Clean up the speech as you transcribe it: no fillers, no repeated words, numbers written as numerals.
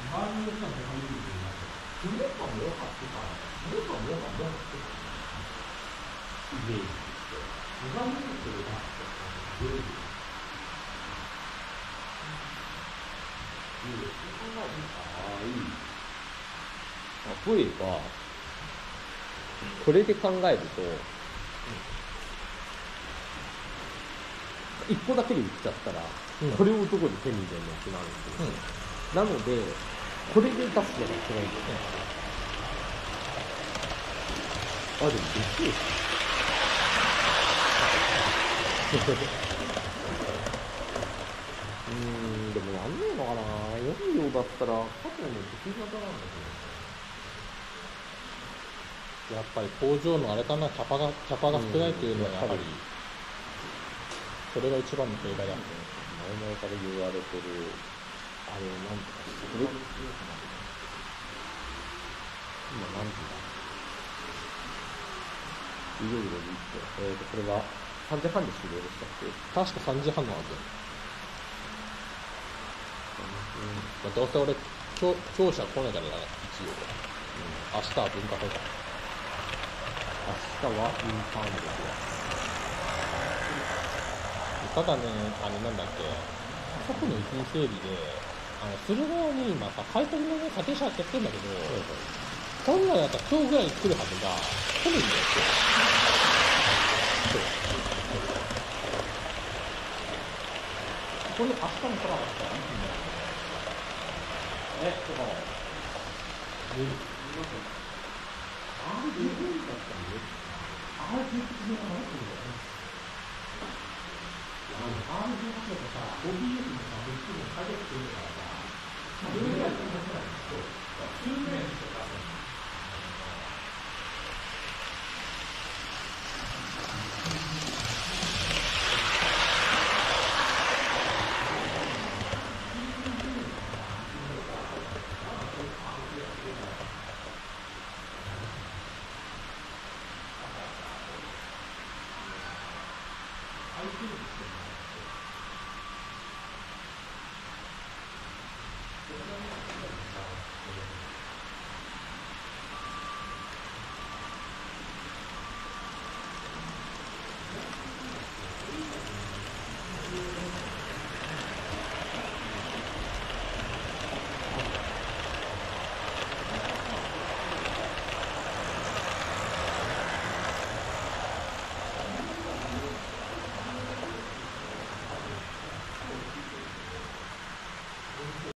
例えばこれで考えると、一個だけで売っちゃったら、これをどこで手に入れるのってなるんですよ、なのでこれで出すのが一番いいんですね、でもできるでもなんねえのかな、4両だったら過去の出来方なんだけど、 やっぱり工場のあれかな、キャパが少ないというのはやはり、それが一番の正解だ。 前々から言われてるあれなんとかこれ今何時だ、いろいろ言って、これは3時半で終了でしたっけ。 確か3時半のはず。どうせ俺今日しか来ないからな、一応。明日は文化会館。 明日はインターンですよ。 ただね、なんだっけ、外の遺品整理で、駿河屋に今さ、買い取りのね、査定車やってんだけど、本来だったら今日ぐらいに来るはずが、来るんだよ、そう。これ明日も来なかったら、